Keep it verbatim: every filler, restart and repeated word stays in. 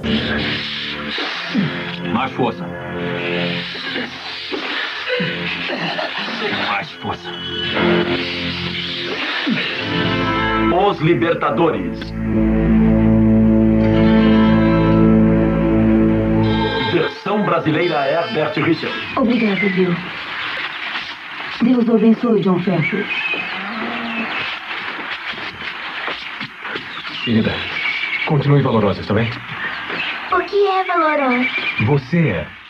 Mais força. Mais força. Os Libertadores. Versão brasileira Herbert Richard. Obrigada, Bill. Deus o abençoe, John Fairfield. Querida, continue valorosa, está bem? O que é valorosa? Você é.